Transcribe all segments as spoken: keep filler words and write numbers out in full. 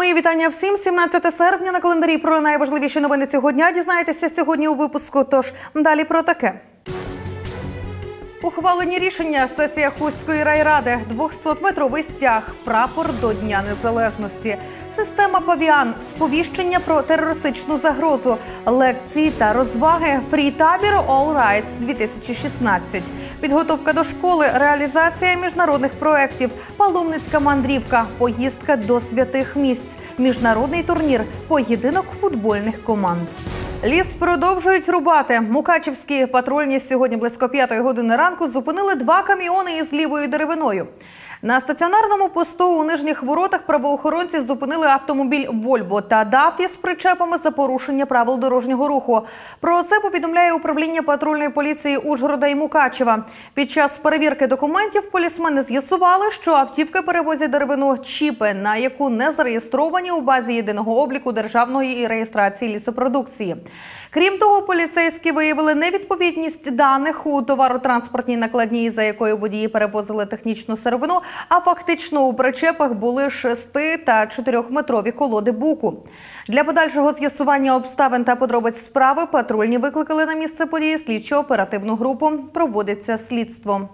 Мої вітання всім. сімнадцяте серпня на календарі. Про найважливіші новини цього дня дізнаєтеся сьогодні у випуску. Тож далі про таке. Ухвалені рішення. Сесія Хустської райради. двохсотметровий стяг. Прапор до Дня Незалежності. Система «Павіан». Сповіщення про терористичну загрозу. Лекції та розваги. Фрі-табір «All Rights» дві тисячі шістнадцять. Підготовка до школи. Реалізація міжнародних проєктів. Паломницька мандрівка. Поїздка до святих місць. Міжнародний турнір. Поєдинок футбольних команд. Ліс продовжують рубати. Мукачівські патрульні сьогодні близько п'ятої години ранку зупинили два каміони із лівою деревиною. На стаціонарному посту у Нижніх Воротах правоохоронці зупинили автомобіль «Вольво» та «Дафі» з причепами за порушення правил дорожнього руху. Про це повідомляє управління патрульної поліції Ужгорода і Мукачева. Під час перевірки документів полісмени з'ясували, що автівки перевозять деревину «Чіпи», на яку не зареєстровані у базі єдиного обліку державної і реєстрації лісопродукції. Крім того, поліцейські виявили невідповідність даних у товаротранспортній накладній, за якою водії перевозили технічну сировину, а фактично у причепах були шести- та чотирьохметрові колоди буку. Для подальшого з'ясування обставин та подробиць справи патрульні викликали на місце події слідчо-оперативну групу. Проводиться слідство.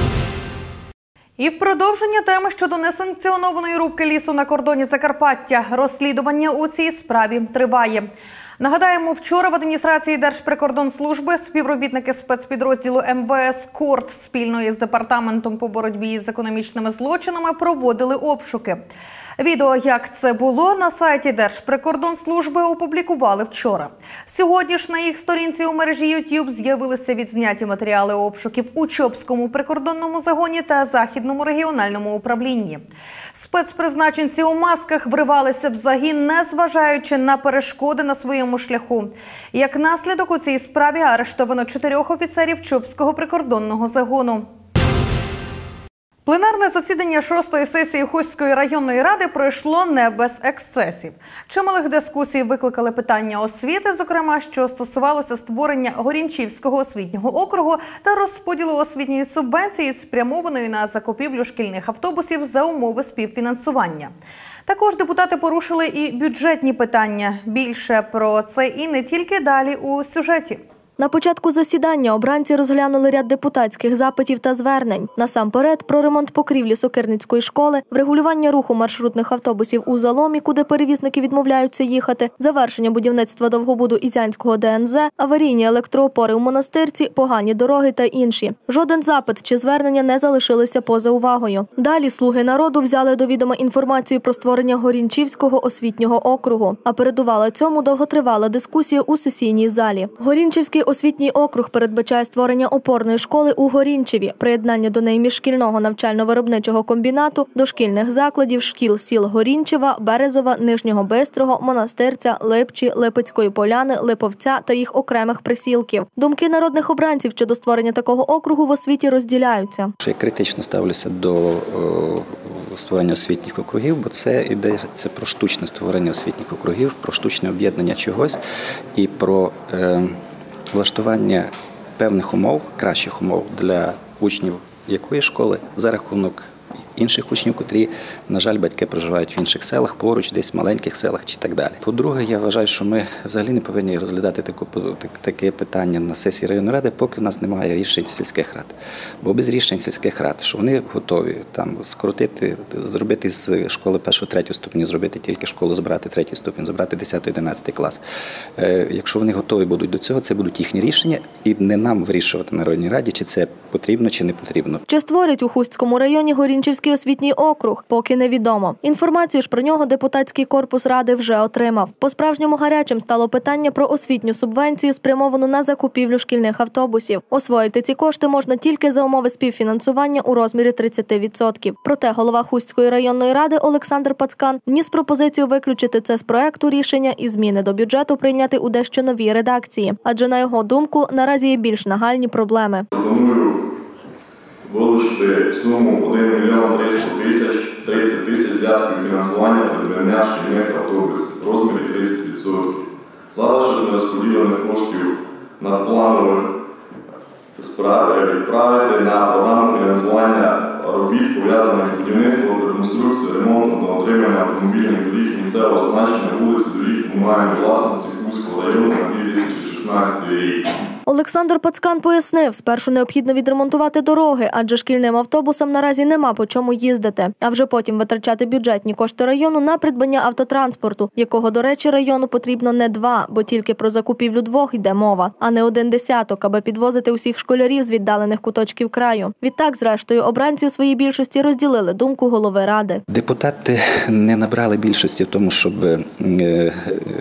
І в продовження теми щодо несанкціонованої рубки лісу на кордоні Закарпаття. Розслідування у цій справі триває. Нагадаємо, вчора в адміністрації Держприкордонслужби співробітники спецпідрозділу ем ве ес «Корт» спільно із Департаментом по боротьбі з економічними злочинами проводили обшуки. Відео, як це було, на сайті Держприкордонслужби опублікували вчора. Сьогодні ж на їх сторінці у мережі ютуб з'явилися відзняті матеріали обшуків у Чопському прикордонному загоні та Західному регіональному управлінні. Спецпризначенці у масках вривалися в загін, незважаючи на перешкоди на своєму шляху. Як наслідок, у цій справі арештовано чотирьох офіцерів Чопського прикордонного загону. Пленарне засідання шостої сесії Хустської районної ради пройшло не без ексцесів. Чималих дискусій викликали питання освіти, зокрема, що стосувалося створення Горінчівського освітнього округу та розподілу освітньої субвенції, спрямованої на закупівлю шкільних автобусів за умови співфінансування. Також депутати порушили і бюджетні питання. Більше про це і не тільки далі у сюжеті. На початку засідання обранці розглянули ряд депутатських запитів та звернень. Насамперед, про ремонт покрівлі Сокирницької школи, врегулювання руху маршрутних автобусів у Заломі, куди перевізники відмовляються їхати, завершення будівництва довгобуду Ізянського де ен зет, аварійні електроопори у Монастирці, погані дороги та інші. Жоден запит чи звернення не залишилися поза увагою. Далі «Слуги народу» взяли до відома інформацію про створення Горінчівського освітнього округу. А передувала цьому довготривала дискусія у сесійній залі. Горінчівський освітній округ передбачає створення опорної школи у Горінчеві, приєднання до неї міжшкільного навчально-виробничого комбінату, дошкільних закладів, шкіл сіл Горінчева, Березова, Нижнього Бистрого, Монастирця, Липчі, Липецької Поляни, Липовця та їх окремих присілків. Думки народних обранців щодо створення такого округу в освіті розділяються. Я критично ставлюся до створення освітніх округів, бо це йдеться про штучне створення освітніх округів, про штучне об'єднання чогось і про е, влаштування певних умов, кращих умов для учнів якої школи за рахунок інших учнів, котрі, на жаль, батьки проживають в інших селах, поруч, десь в маленьких селах чи так далі. По-друге, я вважаю, що ми взагалі не повинні розглядати таку, таке питання на сесії районної ради, поки в нас немає рішень сільських рад. Бо без рішень сільських рад, що вони готові там скоротити, зробити з школи першого-третього ступеню, зробити тільки школу, забрати третій ступінь, забрати десятий-одинадцятий клас. Якщо вони готові будуть до цього, це будуть їхні рішення, і не нам вирішувати на районній раді, чи це потрібно, чи не потрібно. Чи створять у Хустському районі Горінчівський освітній округ, поки невідомо. Інформацію ж про нього депутатський корпус ради вже отримав. По-справжньому гарячим стало питання про освітню субвенцію, спрямовану на закупівлю шкільних автобусів. Освоїти ці кошти можна тільки за умови співфінансування у розмірі тридцять відсотків. Проте голова Хустської районної ради Олександр Пацкан вніс пропозицію виключити це з проекту рішення і зміни до бюджету прийняти у дещо новій редакції. Адже, на його думку, наразі є більш нагальні проблеми. Вилучити суму один мільйон триста тисяч тридцять тисяч для співфінансування придбання шкільних автобусів в розмірі тридцять відсотків. Залишити нерозподілених коштів надпланових справ відправити на програму фінансування та робіт, пов'язаних з будівництвом, реконструкцією, ремонтом та отриманням автомобільних доріг місцевого значення вулиць і доріг комунальної власності Хуського району на дві тисячі шістнадцятий рік. Олександр Пацкан пояснив, спершу необхідно відремонтувати дороги, адже шкільним автобусам наразі нема по чому їздити, а вже потім витрачати бюджетні кошти району на придбання автотранспорту, якого, до речі, району потрібно не два, бо тільки про закупівлю двох йде мова, а не один десяток, аби підвозити усіх школярів з віддалених куточків краю. Відтак, зрештою, обранці у своїй більшості розділили думку голови ради. Депутати не набрали більшості в тому, щоб е, е,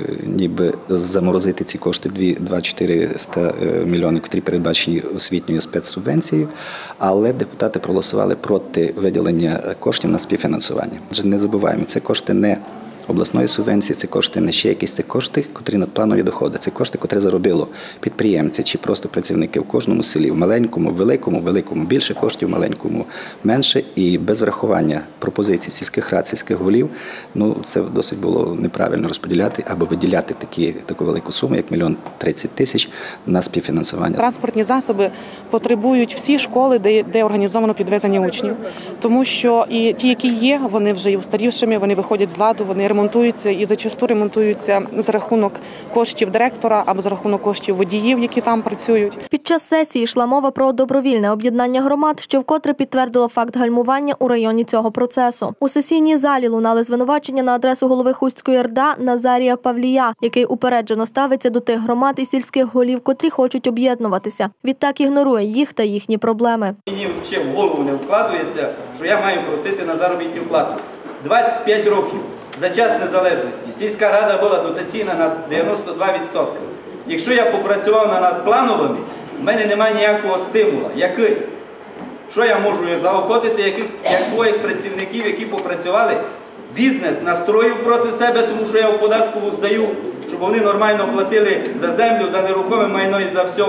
ніби заморозити ці кошти два тисячі чотириста мільйонів, які передбачені освітньою спецсубвенцією, але депутати проголосували проти виділення коштів на співфінансування. Адже не забуваємо, це кошти не обласної субвенції, це кошти не ще якісь, це кошти, котрі надпланові доходи. Це кошти, котрі заробило підприємці чи просто працівники в кожному селі, в маленькому, в великому, в великому більше коштів, в маленькому менше. І без врахування пропозицій сільських рад, сільських голів, ну це досить було неправильно розподіляти або виділяти такі, таку велику суму, як мільйон тридцять тисяч на співфінансування. Транспортні засоби потребують всі школи, де, де організовано підвезення учнів. Тому що і ті, які є, вони вже є устарівшими, вони виходять з ладу, вони ремонтуються і зачасту ремонтуються за рахунок коштів директора або за рахунок коштів водіїв, які там працюють. Під час сесії йшла мова про добровільне об'єднання громад, що вкотре підтвердило факт гальмування у районі цього процесу. У сесійній залі лунали звинувачення на адресу голови Хустської РДА Назарія Павлія, який упереджено ставиться до тих громад і сільських голів, котрі хочуть об'єднуватися. Відтак ігнорує їх та їхні проблеми. Мені взагалі в голову не вкладається, що я маю просити на заробітну плату. двадцять п'ять років. За час незалежності сільська рада була дотаційна на дев'яносто два відсотки. Якщо я попрацював на надплановими, в мене немає ніякого стимула. Який? Що я можу заохотити, яких, як своїх працівників, які попрацювали, бізнес настрою проти себе, тому що я в податкову здаю, щоб вони нормально платили за землю, за нерухоме майно і за все.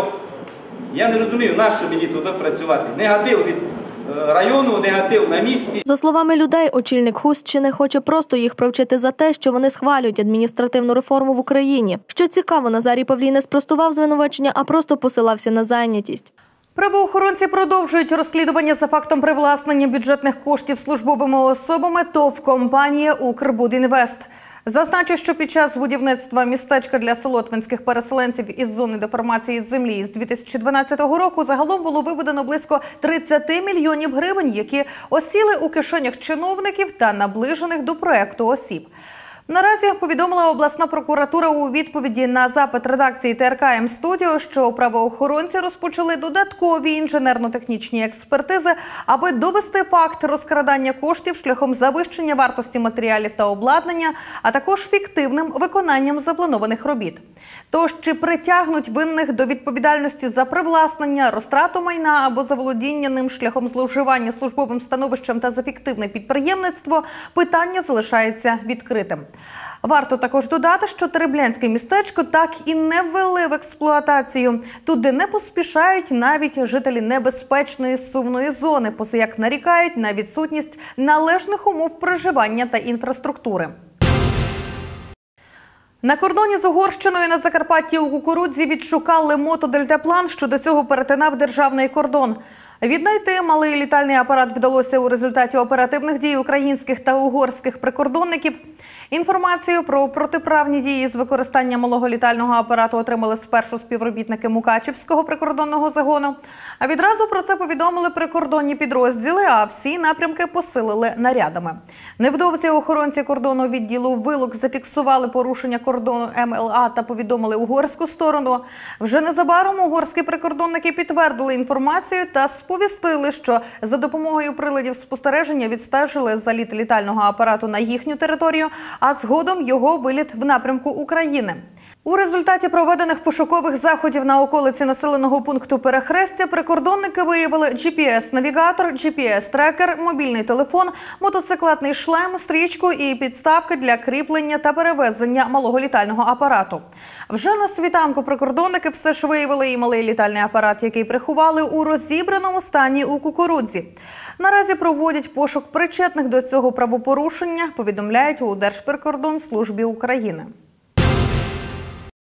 Я не розумію, нащо мені туди працювати. Негатив від району, негатив на місці. За словами людей, очільник Хустщини хоче просто їх провчити за те, що вони схвалюють адміністративну реформу в Україні. Що цікаво, Назарій Павлій не спростував звинувачення, а просто посилався на зайнятість. Правоохоронці продовжують розслідування за фактом привласнення бюджетних коштів службовими особами ТОВ компанії «Укрбудінвест». Зазначу, що під час будівництва містечка для солотвинських переселенців із зони деформації землі з дві тисячі дванадцятого року загалом було виведено близько тридцять мільйонів гривень, які осіли у кишенях чиновників та наближених до проекту осіб. Наразі повідомила обласна прокуратура у відповіді на запит редакції Т Р К М-студіо, що правоохоронці розпочали додаткові інженерно-технічні експертизи, аби довести факт розкрадання коштів шляхом завищення вартості матеріалів та обладнання, а також фіктивним виконанням запланованих робіт. Тож, чи притягнуть винних до відповідальності за привласнення, розтрату майна або заволодіння ним шляхом зловживання службовим становищем та за фіктивне підприємництво, питання залишається відкритим. Варто також додати, що Тереблянське містечко так і не ввели в експлуатацію. Туди не поспішають навіть жителі небезпечної сувної зони, поза як нарікають на відсутність належних умов проживання та інфраструктури. На кордоні з Угорщиною на Закарпатті у Кукурудзі відшукали мотодельтаплан, що до цього перетинав державний кордон. Віднайти малий літальний апарат вдалося у результаті оперативних дій українських та угорських прикордонників. Інформацію про протиправні дії з використанням малого літального апарату отримали спершу співробітники Мукачівського прикордонного загону. А відразу про це повідомили прикордонні підрозділи, а всі напрямки посилили нарядами. Невдовзі охоронці кордону відділу «Вилок» зафіксували порушення кордону М Л А та повідомили угорську сторону. Вже незабаром угорські прикордонники підтвердили інформацію та сповістили, що за допомогою приладів спостереження відстежили заліт літального апарату на їхню територію, а згодом його виліт в напрямку України. У результаті проведених пошукових заходів на околиці населеного пункту Перехрестя прикордонники виявили Джі Пі Ес-навігатор, Джі Пі Ес-трекер, мобільний телефон, мотоциклетний шлем, стрічку і підставки для кріплення та перевезення малого літального апарату. Вже на світанку прикордонники все ж виявили і малий літальний апарат, який приховали у розібраному стані у Кукурудзі. Наразі проводять пошук причетних до цього правопорушення, повідомляють у Держприкордонслужбі України.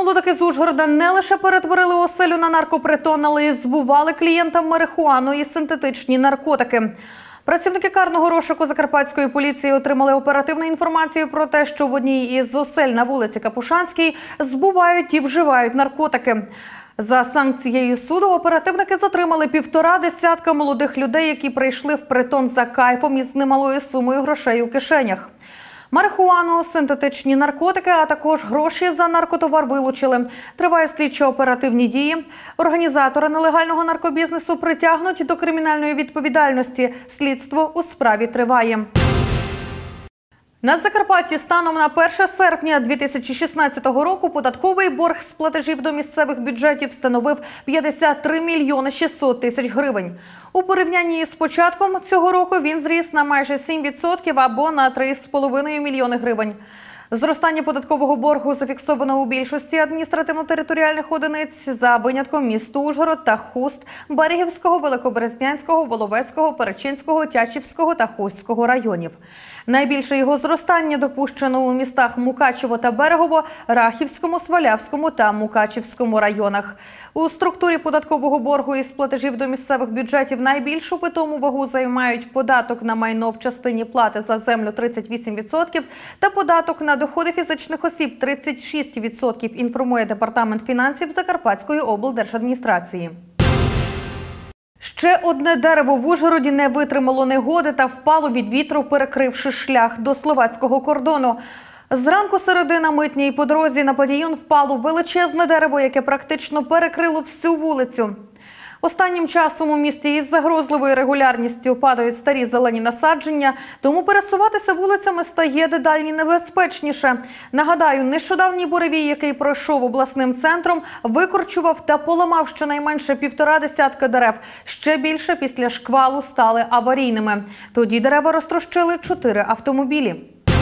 Молодики з Ужгорода не лише перетворили оселю на наркопритон, але й збували клієнтам марихуану і синтетичні наркотики. Працівники карного розшуку Закарпатської поліції отримали оперативну інформацію про те, що в одній із осель на вулиці Капушанській збувають і вживають наркотики. За санкцією суду оперативники затримали півтора десятка молодих людей, які прийшли в притон за кайфом із немалою сумою грошей у кишенях. Марихуану, синтетичні наркотики, а також гроші за наркотовар вилучили. Тривають слідчо-оперативні дії. Організатори нелегального наркобізнесу притягнуть до кримінальної відповідальності. Слідство у справі триває. На Закарпатті станом на перше серпня дві тисячі шістнадцятого року податковий борг з платежів до місцевих бюджетів становив п'ятдесят три мільйони шістсот тисяч гривень. У порівнянні з початком цього року він зріс на майже сім відсотків або на три з половиною мільйони гривень. Зростання податкового боргу зафіксовано у більшості адміністративно-територіальних одиниць за винятком міст Ужгород та Хуст, Берегівського, Великоберезнянського, Воловецького, Перечинського, Тячівського та Хустського районів. Найбільше його зростання допущено у містах Мукачево та Берегово, Рахівському, Свалявському та Мукачівському районах. У структурі податкового боргу із платежів до місцевих бюджетів найбільшу питому вагу займають податок на майно в частині плати за землю тридцять вісім відсотків та податок на доходи фізичних осіб тридцять шість відсотків, інформує Департамент фінансів Закарпатської облдержадміністрації. Ще одне дерево в Ужгороді не витримало негоди та впало від вітру, перекривши шлях до словацького кордону. Зранку середи на Митній по дорозі на Падіюн впало величезне дерево, яке практично перекрило всю вулицю. Останнім часом у місті із загрозливою регулярністю падають старі зелені насадження, тому пересуватися вулицями стає дедалі небезпечніше. Нагадаю, нещодавній буревій, який пройшов обласним центром, викорчував та поламав щонайменше півтора десятка дерев. Ще більше після шквалу стали аварійними. Тоді дерева розтрощили чотири автомобілі.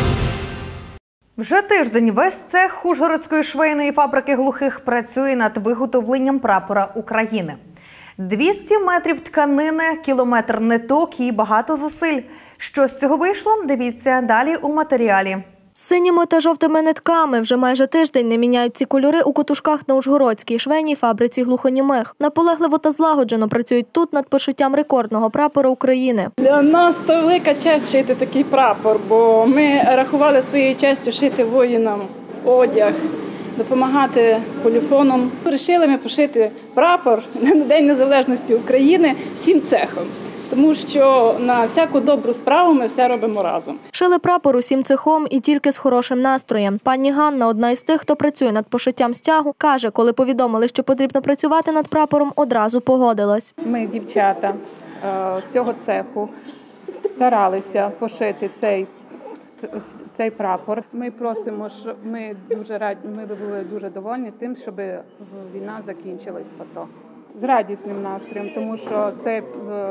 Вже тиждень весь цех Ужгородської швейної фабрики глухих працює над виготовленням прапора України. двісті метрів тканини, кілометр ниток і багато зусиль. Що з цього вийшло? Дивіться далі у матеріалі. Синіми та жовтими нитками вже майже тиждень не міняють ці кольори у котушках на Ужгородській швейній фабриці глухонімих. Наполегливо та злагоджено працюють тут над пошиттям рекордного прапора України. Для нас то велика честь шити такий прапор, бо ми рахували своєю честю шити воїнам одяг, допомагати поліфоном. Вирішили ми пошити прапор на День Незалежності України всім цехом. Тому що на всяку добру справу ми все робимо разом. Шили прапор усім цехом і тільки з хорошим настроєм. Пані Ганна, одна із тих, хто працює над пошиттям стягу, каже, коли повідомили, що потрібно працювати над прапором, одразу погодилась. Ми, дівчата з цього цеху, старалися пошити цей, цей прапор. Ми просимо, що ми дуже раді, ми були дуже довольні тим, щоб війна закінчилась фото. З радісним настроєм, тому що цей,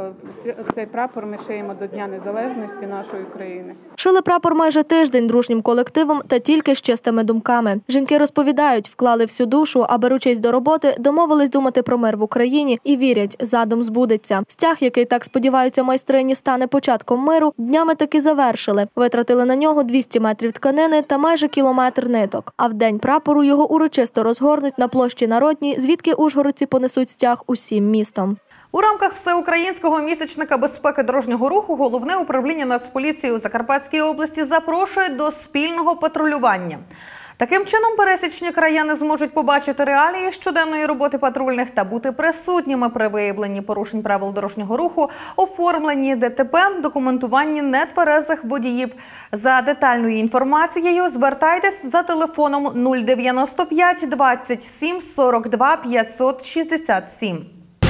цей прапор ми шиємо до Дня Незалежності нашої країни. Шили прапор майже тиждень дружнім колективом та тільки з чистими думками. Жінки розповідають, вклали всю душу, а беручись до роботи, домовились думати про мир в Україні і вірять, задум збудеться. Стяг, який, так сподіваються майстрині, стане початком миру, днями таки завершили. Витратили на нього двісті метрів тканини та майже кілометр ниток. А в день прапору його урочисто розгорнуть на площі Народній, звідки ужгородці понесуть стяг усім містом. У рамках всеукраїнського місячника безпеки дорожнього руху Головне управління Нацполіції у Закарпатській області запрошує до спільного патрулювання. Таким чином, пересічні краяни зможуть побачити реалії щоденної роботи патрульних та бути присутніми при виявленні порушень правил дорожнього руху, оформленні ДТП, документуванні нетверезих водіїв. За детальною інформацією звертайтесь за телефоном нуль дев'яносто п'ять двадцять сім сорок два п'ятсот шістдесят сім.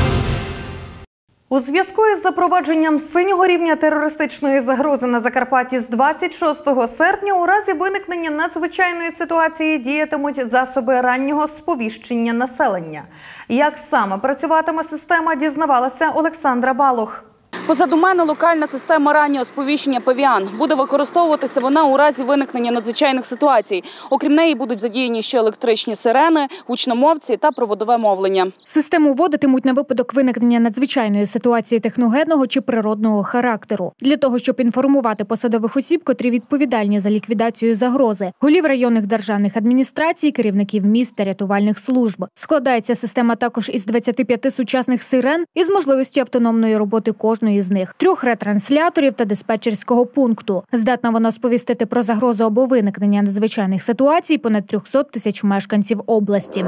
У зв'язку із запровадженням синього рівня терористичної загрози на Закарпатті з двадцять шостого серпня у разі виникнення надзвичайної ситуації діятимуть засоби раннього сповіщення населення. Як саме працюватиме система, дізнавалася Олександра Балух. Позаду мене локальна система раннього сповіщення «Павіан». Буде використовуватися вона у разі виникнення надзвичайних ситуацій. Окрім неї будуть задіяні ще електричні сирени, гучномовці та проводове мовлення. Систему вводитимуть на випадок виникнення надзвичайної ситуації техногенного чи природного характеру. Для того, щоб інформувати посадових осіб, котрі відповідальні за ліквідацію загрози, голів районних державних адміністрацій, керівників міст та рятувальних служб. Складається система також із двадцяти п'яти сучасних сирен із можливістю автономної роботи кожної з них, трьох ретрансляторів та диспетчерського пункту. Здатна вона сповістити про загрозу або виникнення надзвичайних ситуацій понад трьохсот тисяч мешканців області.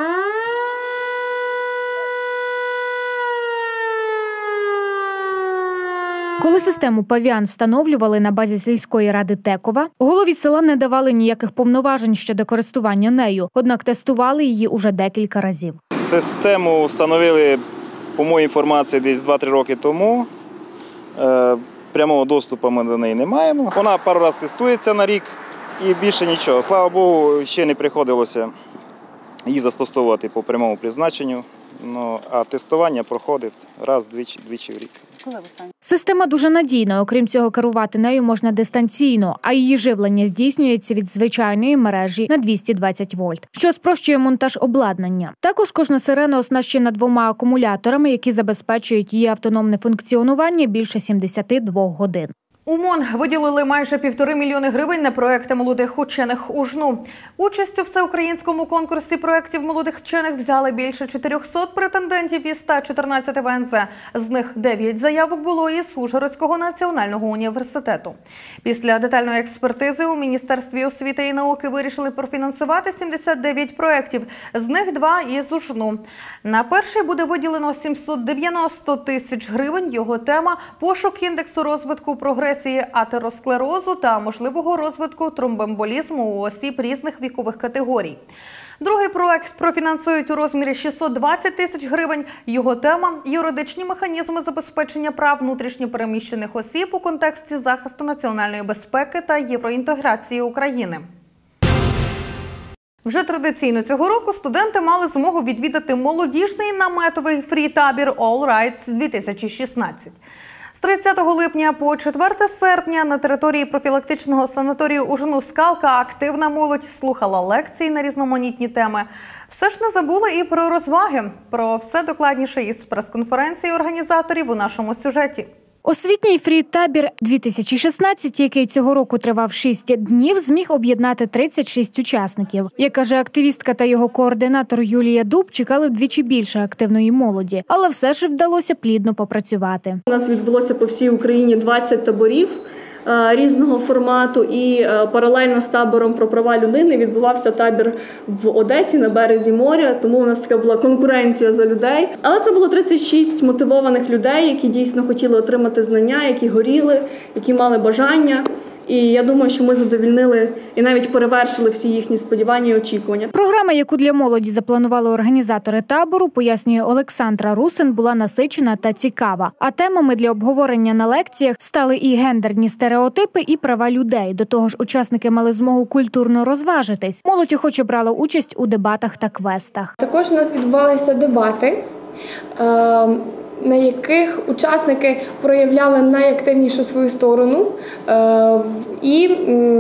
Коли систему «Павіан» встановлювали на базі сільської ради Текова, голові села не давали ніяких повноважень щодо користування нею, однак тестували її уже декілька разів. Систему встановили, по моїй інформації, десь два-три роки тому. Прямого доступу ми до неї не маємо. Вона пару разів тестується на рік і більше нічого. Слава Богу, ще не приходилося її застосовувати по прямому призначенню. Ну, а тестування проходить раз-двічі двічі в рік. Система дуже надійна. Окрім цього, керувати нею можна дистанційно, а її живлення здійснюється від звичайної мережі на двісті двадцять вольт, що спрощує монтаж обладнання. Також кожна сирена оснащена двома акумуляторами, які забезпечують її автономне функціонування більше сімдесяти двох годин. У МОН виділили майже півтори мільйони гривень на проекти молодих учених у ЖНУ. Участь у всеукраїнському конкурсі проєктів молодих вчених взяли більше чотирьохсот претендентів із ста чотирнадцяти ВНЗ. З них дев'ять заявок було із Ужгородського національного університету. Після детальної експертизи у Міністерстві освіти і науки вирішили профінансувати сімдесят дев'ять проєктів, з них два із УЖНУ. На перший буде виділено сімсот дев'яносто тисяч гривень. Його тема – пошук індексу розвитку прогресії атеросклерозу та можливого розвитку тромбоемболізму у осіб різних вікових категорій. Другий проект профінансують у розмірі шістсот двадцять тисяч гривень. Його тема – юридичні механізми забезпечення прав внутрішньопереміщених осіб у контексті захисту національної безпеки та євроінтеграції України. Вже традиційно цього року студенти мали змогу відвідати молодіжний наметовий фрі-табір All Rights дві тисячі шістнадцять. З тридцятого липня по четверте серпня на території профілактичного санаторію УЖНУ «Скалка» активна молодь слухала лекції на різноманітні теми. Все ж не забули і про розваги. Про все докладніше із прес-конференції організаторів у нашому сюжеті. Освітній фрі-табір дві тисячі шістнадцять, який цього року тривав шість днів, зміг об'єднати тридцять шість учасників. Як каже активістка та його координатор Юлія Дуб, чекали вдвічі більше активної молоді, але все ж вдалося плідно попрацювати. У нас відбулося по всій Україні двадцять таборів різного формату, і паралельно з табором про права людини відбувався табір в Одесі на березі моря, тому у нас така була конкуренція за людей. Але це було тридцять шість мотивованих людей, які дійсно хотіли отримати знання, які горіли, які мали бажання. І я думаю, що ми задовольнили і навіть перевершили всі їхні сподівання і очікування. Програма, яку для молоді запланували організатори табору, пояснює Олександра Русин, була насичена та цікава. А темами для обговорення на лекціях стали і гендерні стереотипи, і права людей. До того ж, учасники мали змогу культурно розважитись. Молодь охоче брала участь у дебатах та квестах. Також у нас відбувалися дебати, на яких учасники проявляли найактивнішу свою сторону і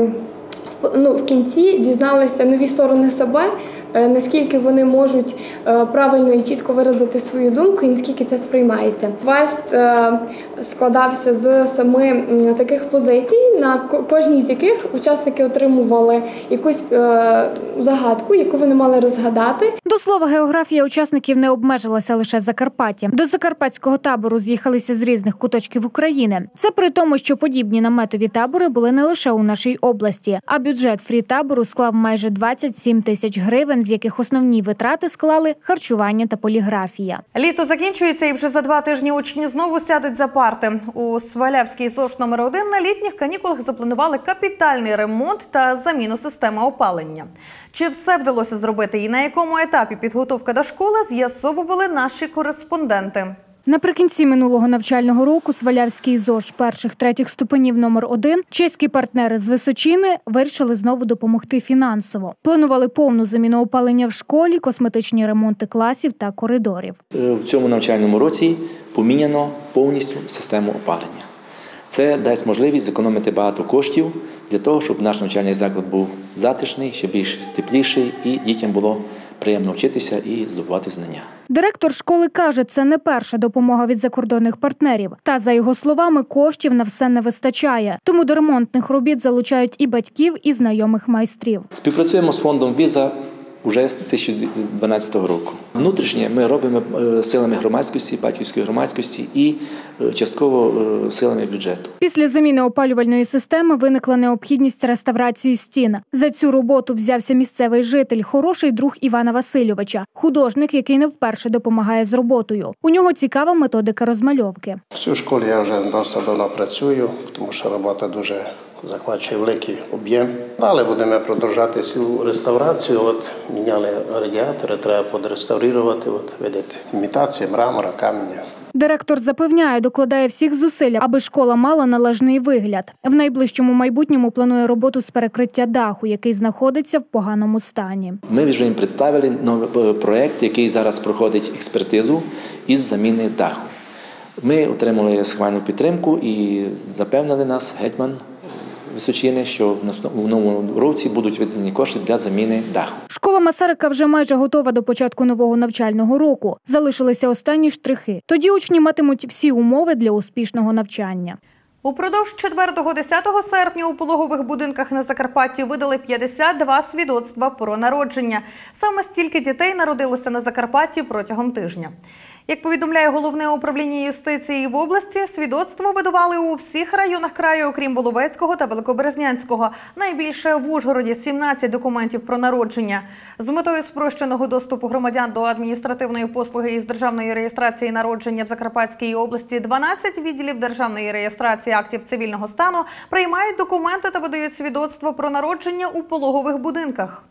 ну, в кінці дізналися нові сторони себе, наскільки вони можуть правильно і чітко виразити свою думку і наскільки це сприймається. Квест складався з семи таких позицій, на кожній з яких учасники отримували якусь загадку, яку вони мали розгадати. До слова, географія учасників не обмежилася лише Закарпаттям. До закарпатського табору з'їхалися з різних куточків України. Це при тому, що подібні наметові табори були не лише у нашій області, а бюджет фрі-табору склав майже двадцять сім тисяч гривень, з яких основні витрати склали харчування та поліграфія. Літо закінчується і вже за два тижні учні знову сядуть за парти. У Свалявській ЗОШ номер один на літніх канікулах запланували капітальний ремонт та заміну системи опалення. Чи все вдалося зробити і на якому етапі підготовка до школи, з'ясовували наші кореспонденти. Наприкінці минулого навчального року Свалявський ЗОШ перших-третіх ступенів номер один чеські партнери з Височини вирішили знову допомогти фінансово. Планували повну заміну опалення в школі, косметичні ремонти класів та коридорів. В цьому навчальному році поміняно повністю систему опалення. Це дасть можливість зекономити багато коштів для того, щоб наш навчальний заклад був затишний, ще більш тепліший і дітям було приємно вчитися і здобувати знання. Директор школи каже, це не перша допомога від закордонних партнерів. Та, за його словами, коштів на все не вистачає. Тому до ремонтних робіт залучають і батьків, і знайомих майстрів. Співпрацюємо з фондом «Віза» уже з дві тисячі дванадцятого року. Внутрішнє ми робимо силами громадськості, батьківської громадськості і частково силами бюджету. Після заміни опалювальної системи виникла необхідність реставрації стін. За цю роботу взявся місцевий житель, хороший друг Івана Васильовича, художник, який не вперше допомагає з роботою. У нього цікава методика розмальовки. В цій школі я вже досить давно працюю, тому що робота дуже захвачує великий об'єм. Далі будемо продовжувати цю реставрацію. От міняли радіатори, треба подреставрувати. От видите, імітація мрамора, каменя. Директор запевняє, докладає всіх зусиль, аби школа мала належний вигляд. В найближчому майбутньому планує роботу з перекриття даху, який знаходиться в поганому стані. Ми вже їм представили новий проєкт, який зараз проходить експертизу із заміни даху. Ми отримали схвальну підтримку і запевнили нас гетьман Височини, що в новому році будуть виділені кошти для заміни даху. Школа Масарика вже майже готова до початку нового навчального року. Залишилися останні штрихи. Тоді учні матимуть всі умови для успішного навчання. Упродовж четвертого-десятого серпня у пологових будинках на Закарпатті видали п'ятдесят два свідоцтва про народження. Саме стільки дітей народилося на Закарпатті протягом тижня. Як повідомляє Головне управління юстиції в області, свідоцтво видавали у всіх районах краю, окрім Воловецького та Великоберезнянського. Найбільше в Ужгороді – сімнадцять документів про народження. З метою спрощеного доступу громадян до адміністративної послуги із державної реєстрації народження в Закарпатській області дванадцять відділів державної реєстрації актів цивільного стану приймають документи та видають свідоцтво про народження у пологових будинках.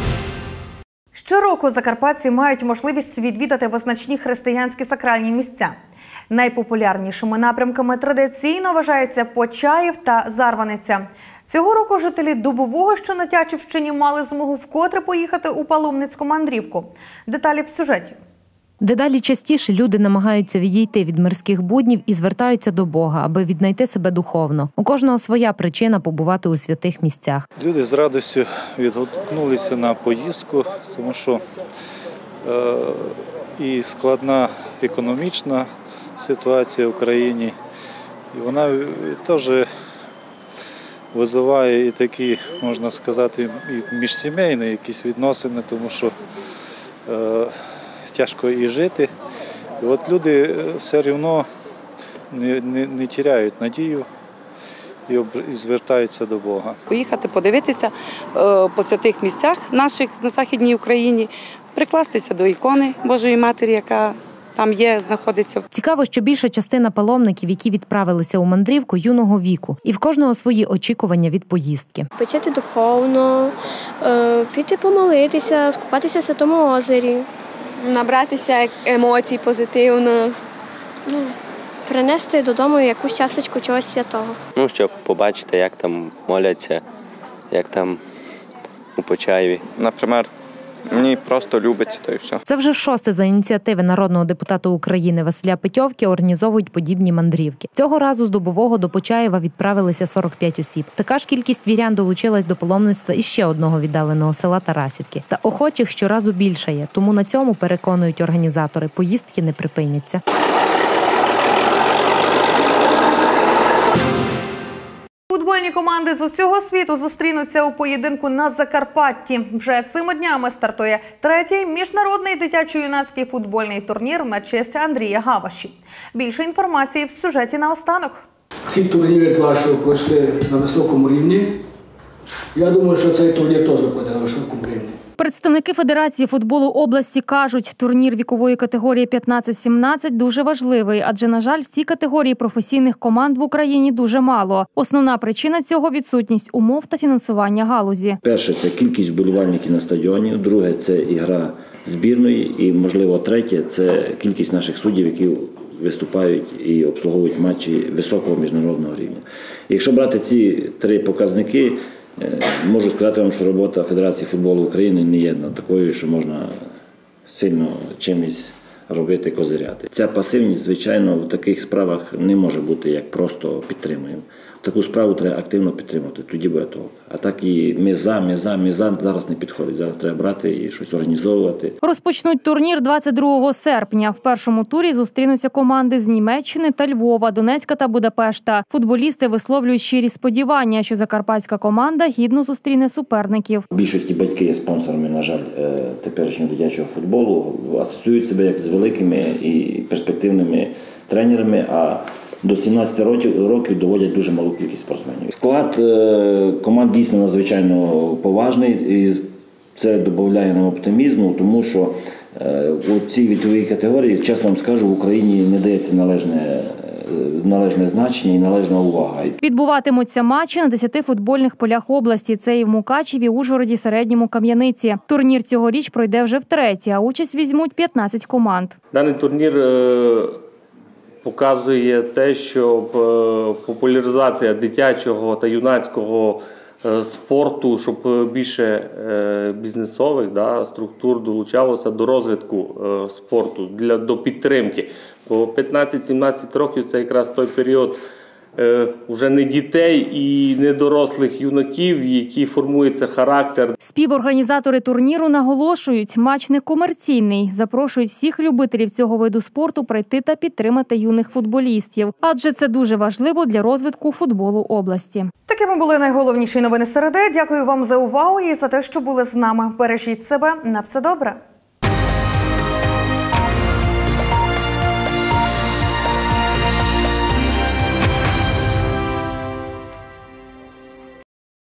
Щороку закарпатці мають можливість відвідати визначні християнські сакральні місця. Найпопулярнішими напрямками традиційно вважаються Почаїв та Зарваниця. Цього року жителі Дубового, що на Тячівщині, мали змогу вкотре поїхати у паломницьку мандрівку. Деталі в сюжеті. Дедалі частіше люди намагаються відійти від мирських буднів і звертаються до Бога, аби віднайти себе духовно. У кожного своя причина побувати у святих місцях. Люди з радістю відгукнулися на поїздку, тому що е, і складна економічна ситуація в країні, і вона теж визиває і такі, можна сказати, і міжсімейні якісь відносини, тому що е, тяжко і жити. І от люди все одно не, не, не тіряють надію і, об, і звертаються до Бога. Поїхати, подивитися е, по святих місцях наших на Західній Україні, прикластися до ікони Божої Матері, яка там є, знаходиться. Цікаво, що більша частина паломників, які відправилися у мандрівку, юного віку. І в кожного свої очікування від поїздки. Почати духовно, е, піти помолитися, скупатися в Святому озері. Набратися емоцій позитивно. Ну, принести додому якусь часточку чогось святого. Ну, щоб побачити, як там моляться, як там у Почаєві. Наприклад, мені просто любиться, то і все. Це вже в шосте за ініціативи народного депутата України Василя Петьовки організовують подібні мандрівки. Цього разу з Дубового до Почаєва відправилися сорок п'ять осіб. Така ж кількість вірян долучилась до паломництва із ще одного віддаленого села Тарасівки. Та охочих щоразу більшає, тому на цьому, переконують організатори, поїздки не припиняться. Футбольні команди з усього світу зустрінуться у поєдинку на Закарпатті. Вже цими днями стартує третій міжнародний дитячо-юнацький футбольний турнір на честь Андрія Гаваші. Більше інформації в сюжеті наостанок. Ці турніри два, що пройшли на високому рівні. Я думаю, що цей турнір теж буде на високому рівні. Представники Федерації футболу області кажуть, турнір вікової категорії п'ятнадцять сімнадцять дуже важливий, адже, на жаль, в цій категорії професійних команд в Україні дуже мало. Основна причина цього – відсутність умов та фінансування галузі. Перше – це кількість вболівальників на стадіоні, друге – це ігра збірної і, можливо, третє – це кількість наших суддів, які виступають і обслуговують матчі високого міжнародного рівня. Якщо брати ці три показники, можу сказати вам, що робота Федерації футболу України не є такою, що можна сильно чимось робити козиряти. Ця пасивність, звичайно, в таких справах не може бути як просто підтримуємо. Таку справу треба активно підтримувати, тоді буде толк. А так і ми за, ми за, ми за зараз не підходить. Зараз треба брати і щось організовувати. Розпочнуть турнір двадцять другого серпня. В першому турі зустрінуться команди з Німеччини та Львова, Донецька та Будапешта. Футболісти висловлюють щирі сподівання, що закарпатська команда гідно зустріне суперників. Більшості батьки є спонсорами, на жаль, теперішнього дитячого футболу. Асоціюють себе як з великими і перспективними тренерами, а до сімнадцяти років доводять дуже малу кількість спортсменів. Склад команд дійсно надзвичайно поважний, і це додає нам оптимізму, тому що у цій віковій категорії, чесно вам скажу, в Україні не дається належне, належне значення і належна увага. Відбуватимуться матчі на десяти футбольних полях області. Це і в Мукачеві, Ужгороді, Середньому, Кам'яниці. Турнір цьогоріч пройде вже втретє, а участь візьмуть п'ятнадцять команд. Даний турнір показує те, що популяризація дитячого та юнацького спорту, щоб більше бізнесових да, структур долучалося до розвитку спорту, для, до підтримки. Бо п'ятнадцять-сімнадцять років – це якраз той період вже не дітей і не дорослих юнаків, які формується характер. Співорганізатори турніру наголошують, матч не комерційний. Запрошують всіх любителів цього виду спорту прийти та підтримати юних футболістів. Адже це дуже важливо для розвитку футболу області. Такими були найголовніші новини середи. Дякую вам за увагу і за те, що були з нами. Бережіть себе. На все добре.